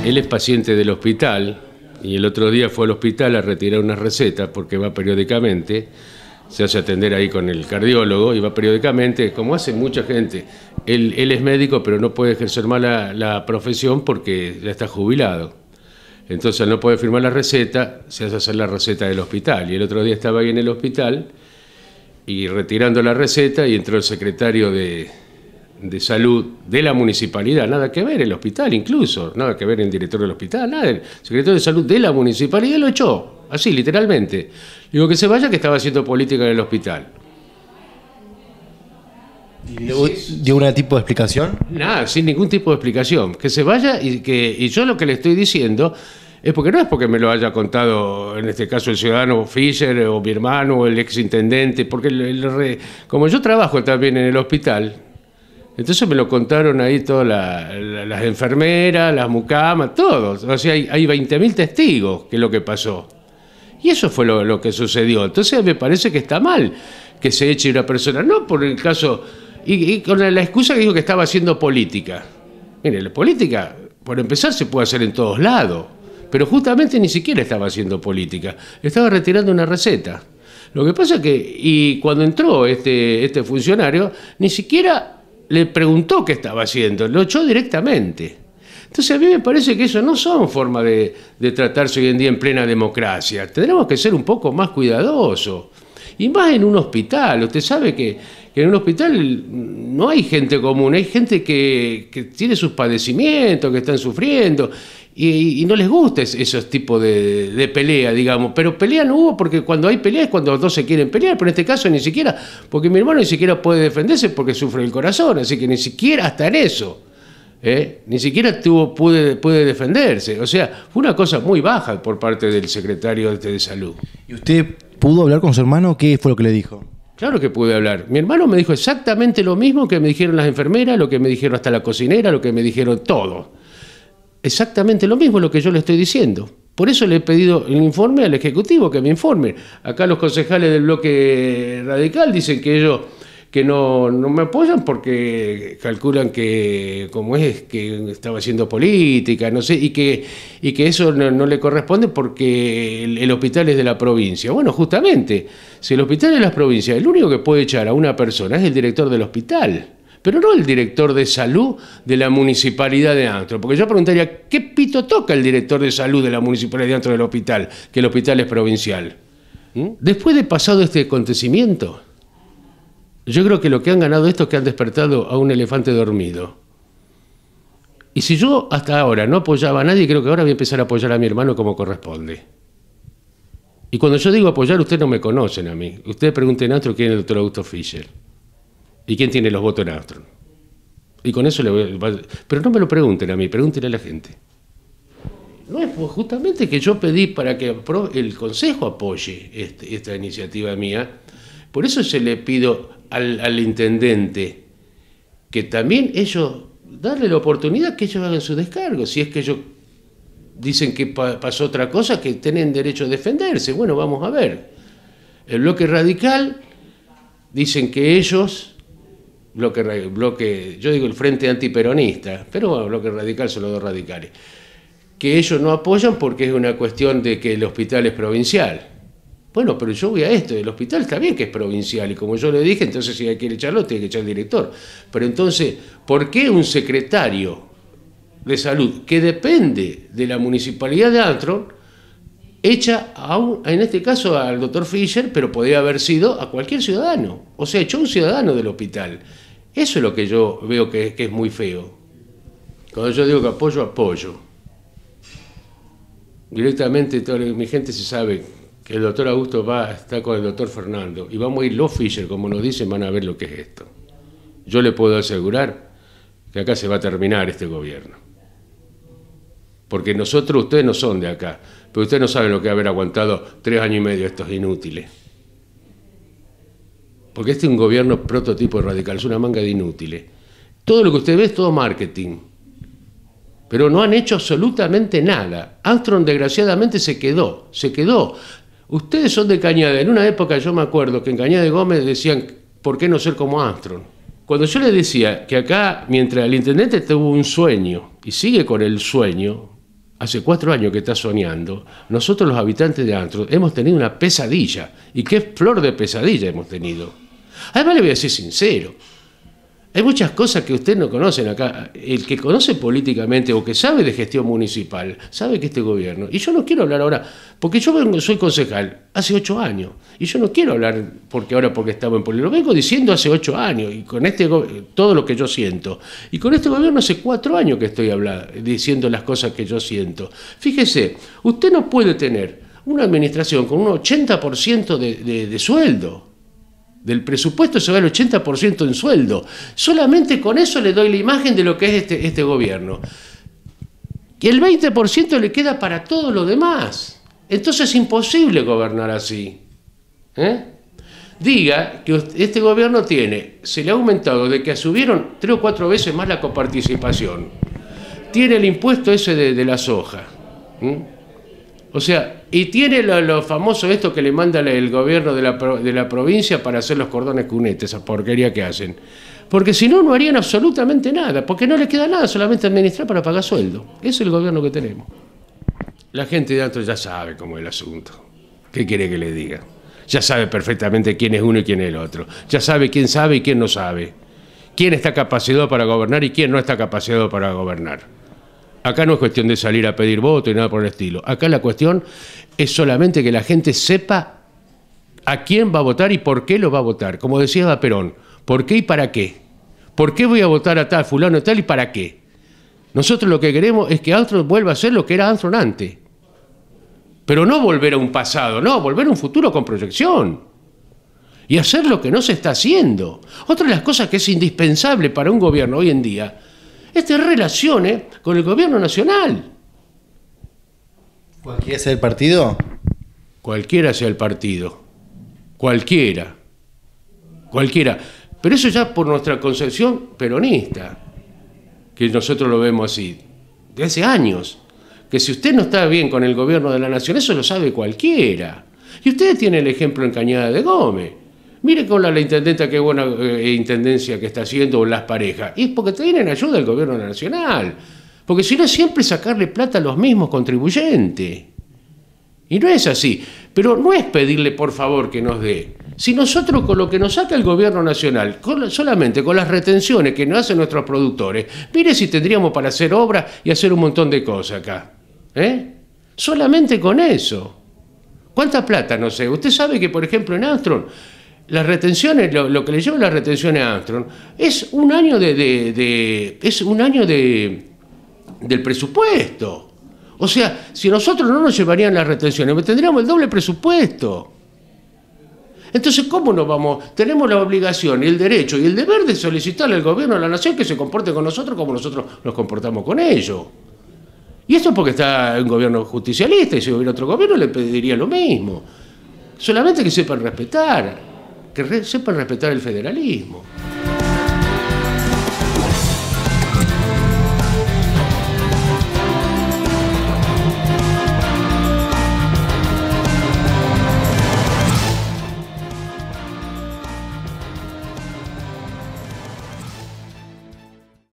Él es paciente del hospital y el otro día fue al hospital a retirar unas recetas porque va periódicamente, se hace atender ahí con el cardiólogo y va periódicamente, como hace mucha gente. Él es médico, pero no puede ejercer más la profesión porque ya está jubilado. Entonces, al no poder firmar la receta, se hace hacer la receta del hospital. Y el otro día estaba ahí en el hospital y retirando la receta y entró el secretario de salud de la municipalidad, nada que ver el hospital incluso, nada que ver el director del hospital, nada, el secretario de salud de la municipalidad lo echó, así literalmente. Digo que se vaya, que estaba haciendo política en el hospital. ¿Dio algún tipo de explicación? Nada, sin ningún tipo de explicación. Que se vaya y yo lo que le estoy diciendo es porque no es porque me lo haya contado, en este caso, el ciudadano Fischer o mi hermano o el exintendente, porque como yo trabajo también en el hospital, entonces me lo contaron ahí todas las enfermeras, las mucamas, todos. O sea, hay 20.000 testigos que es lo que pasó. Y eso fue lo que sucedió. Entonces me parece que está mal que se eche una persona, no por el caso... Y con la excusa que dijo que estaba haciendo política. Mire, la política, por empezar, se puede hacer en todos lados. Pero justamente ni siquiera estaba haciendo política. Estaba retirando una receta. Lo que pasa es que, y cuando entró este funcionario, ni siquiera le preguntó qué estaba haciendo. Lo echó directamente. Entonces a mí me parece que eso no son formas de tratarse hoy en día en plena democracia. Tendremos que ser un poco más cuidadosos. Y más en un hospital. Usted sabe que en un hospital no hay gente común, hay gente que tiene sus padecimientos, que están sufriendo, y no les gusta esos tipos de pelea, digamos. Pero pelea no hubo, porque cuando hay pelea es cuando los dos se quieren pelear, pero en este caso ni siquiera, porque mi hermano ni siquiera puede defenderse porque sufre el corazón, así que ni siquiera hasta en eso. Ni siquiera puede defenderse. O sea, fue una cosa muy baja por parte del secretario de Salud. ¿Y usted pudo hablar con su hermano? ¿Qué fue lo que le dijo? Claro que pude hablar. Mi hermano me dijo exactamente lo mismo que me dijeron las enfermeras, lo que me dijeron hasta la cocinera, lo que me dijeron todo. Exactamente lo mismo lo que yo le estoy diciendo. Por eso le he pedido el informe al Ejecutivo, que me informe. Acá los concejales del bloque radical dicen que ellos que no me apoyan porque calculan que, como es, que estaba haciendo política, no sé, y que eso no le corresponde porque el hospital es de la provincia. Bueno, justamente, si el hospital es de la provincia, el único que puede echar a una persona es el director del hospital, pero no el director de salud de la municipalidad de Antro. Porque yo preguntaría, ¿qué pito toca el director de salud de la municipalidad de Antro del hospital? Que el hospital es provincial. Después de pasado este acontecimiento, yo creo que lo que han ganado esto es que han despertado a un elefante dormido. Y si yo hasta ahora no apoyaba a nadie, creo que ahora voy a empezar a apoyar a mi hermano como corresponde. Y cuando yo digo apoyar, ustedes no me conocen a mí. Ustedes pregunten a Astro quién es el doctor Augusto Fischer. ¿Y quién tiene los votos en Astro? Y con eso le voy a... Pero no me lo pregunten a mí, pregúntenle a la gente. No es justamente que yo pedí para que el Consejo apoye esta iniciativa mía. Por eso se le pido al intendente que también ellos, darle la oportunidad que ellos hagan su descargo. Si es que ellos dicen que pasó otra cosa, que tienen derecho a defenderse. Bueno, vamos a ver. El bloque radical dicen que ellos, yo digo el Frente Antiperonista, pero bueno, el bloque radical son los dos radicales, que ellos no apoyan porque es una cuestión de que el hospital es provincial. Bueno, pero yo voy a esto, el hospital está bien que es provincial, y como yo le dije, entonces si hay que echarlo, tiene que echar el director. Pero entonces, ¿por qué un secretario de salud que depende de la municipalidad de Antro echa en este caso al doctor Fischer, pero podría haber sido a cualquier ciudadano? O sea, echó a un ciudadano del hospital. Eso es lo que yo veo que es muy feo. Cuando yo digo que apoyo. Directamente toda mi gente se sabe que el doctor Augusto está con el doctor Fernando, y vamos a ir los Fischer, como nos dicen, van a ver lo que es esto. Yo le puedo asegurar que acá se va a terminar este gobierno. Porque ustedes no son de acá, pero ustedes no saben lo que haber aguantado 3 años y medio estos inútiles. Porque este es un gobierno prototipo radical, es una manga de inútiles. Todo lo que usted ve es todo marketing. Pero no han hecho absolutamente nada. Armstrong desgraciadamente se quedó. Ustedes son de Cañada. En una época yo me acuerdo que en Cañada de Gómez decían, ¿por qué no ser como Armstrong? Cuando yo le decía que acá, mientras el intendente tuvo un sueño y sigue con el sueño, hace 4 años que está soñando, nosotros los habitantes de Antron hemos tenido una pesadilla. ¿Y qué flor de pesadilla hemos tenido? Además le voy a decir sincero, hay muchas cosas que ustedes no conocen acá. El que conoce políticamente o que sabe de gestión municipal, sabe que este gobierno, y yo no quiero hablar ahora, porque yo soy concejal hace 8 años, y yo no quiero hablar porque estamos en política, lo vengo diciendo hace 8 años, y con todo lo que yo siento. Y con este gobierno hace 4 años que estoy diciendo las cosas que yo siento. Fíjese, usted no puede tener una administración con un 80% de sueldo. Del presupuesto se va el 80% en sueldo. Solamente con eso le doy la imagen de lo que es este gobierno. Y el 20% le queda para todo lo demás. Entonces es imposible gobernar así. Diga que este gobierno se le ha aumentado de que subieron 3 o 4 veces más la coparticipación. Tiene el impuesto ese de la soja. O sea, y tiene lo famoso esto que le manda el gobierno de la provincia para hacer los cordones cunetes, esa porquería que hacen. Porque si no, no harían absolutamente nada, porque no les queda nada, solamente administrar para pagar sueldo. Ese es el gobierno que tenemos. La gente de Antron ya sabe cómo es el asunto. ¿Qué quiere que le diga? Ya sabe perfectamente quién es uno y quién es el otro. Ya sabe y quién no sabe. Quién está capacitado para gobernar y quién no está capacitado para gobernar. Acá no es cuestión de salir a pedir voto y nada por el estilo. Acá la cuestión es solamente que la gente sepa a quién va a votar y por qué lo va a votar. Como decía Perón, ¿por qué y para qué? ¿Por qué voy a votar a tal, fulano y tal y para qué? Nosotros lo que queremos es que Antron vuelva a ser lo que era Antron antes. Pero no volver a un pasado, no, volver a un futuro con proyección. Y hacer lo que no se está haciendo. Otra de las cosas que es indispensable para un gobierno hoy en día es tener relaciones con el gobierno nacional. ¿Cualquiera sea el partido? Cualquiera sea el partido. Cualquiera. Pero eso ya por nuestra concepción peronista, que nosotros lo vemos así, de hace años. Que si usted no está bien con el gobierno de la nación, eso lo sabe cualquiera. Y ustedes tienen el ejemplo en Cañada de Gómez. Mire con la intendenta qué buena intendencia que está haciendo, o las parejas. Y es porque tienen ayuda del gobierno nacional. Porque si no es siempre sacarle plata a los mismos contribuyentes. Y no es así. Pero no es pedirle por favor que nos dé. Si nosotros con lo que nos saca el gobierno nacional, solamente con las retenciones que nos hacen nuestros productores, mire si tendríamos para hacer obras y hacer un montón de cosas acá. Solamente con eso. ¿Cuánta plata? No sé. Usted sabe que, por ejemplo, en Antron, las retenciones, lo que le lleva las retenciones a Antron, es un año del presupuesto. O sea, si nosotros no nos llevarían las retenciones, tendríamos el doble presupuesto. Entonces, ¿cómo nos vamos? Tenemos la obligación y el derecho y el deber de solicitarle al gobierno de la nación que se comporte con nosotros como nosotros nos comportamos con ellos. Y esto es porque está un gobierno justicialista, y si hubiera otro gobierno le pediría lo mismo. Solamente que sepan respetar el federalismo.